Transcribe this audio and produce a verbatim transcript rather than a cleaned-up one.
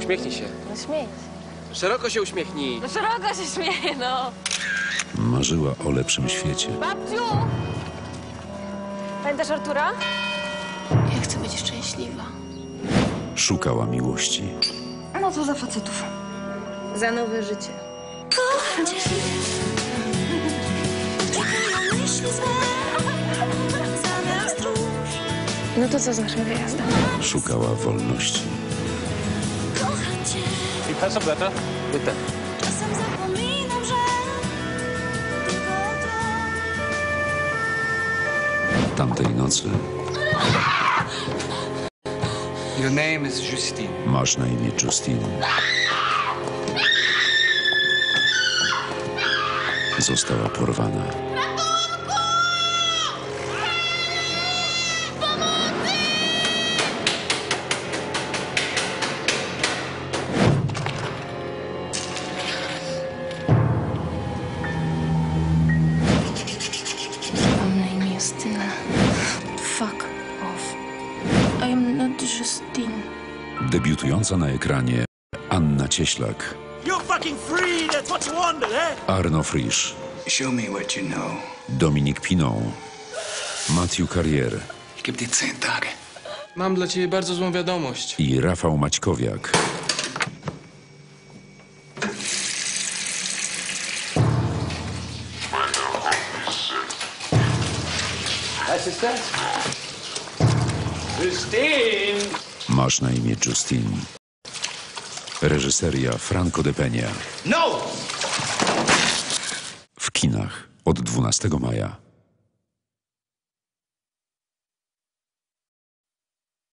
Uśmiechnij się. No śmieję się. Szeroko się uśmiechnij. No szeroko się śmieję, no. Marzyła o lepszym świecie. Babciu! Pamiętasz Artura? Ja chcę być szczęśliwa. Szukała miłości. No co za facetów. Za nowe życie. Kocham cię. Czekają myśli złe. Zamiast róż. No to co z naszym wyjazdem? Szukała wolności. Kocham cię. I pass up letter. Bitte. Czasem zapominam, że tylko to. Tamtej nocy Your name is Justine. masz na imię Justine. Została porwana. Mam na imię Justyna. Fuck off. I am not Justine. Debiutująca na ekranie Anna Cieślak, You're fucking free, that's what you wanted, eh? Arno Frisch, Show me what you know. Dominik Pinon, Matthew Carrier Ich gebe dir zehn Tage. Mam dla ciebie bardzo złą wiadomość. i Rafał Maćkowiak. Was ist das? Justine! Masz na imię Justine. Reżyseria Franco de Peña. No! W kinach od dwunastego maja.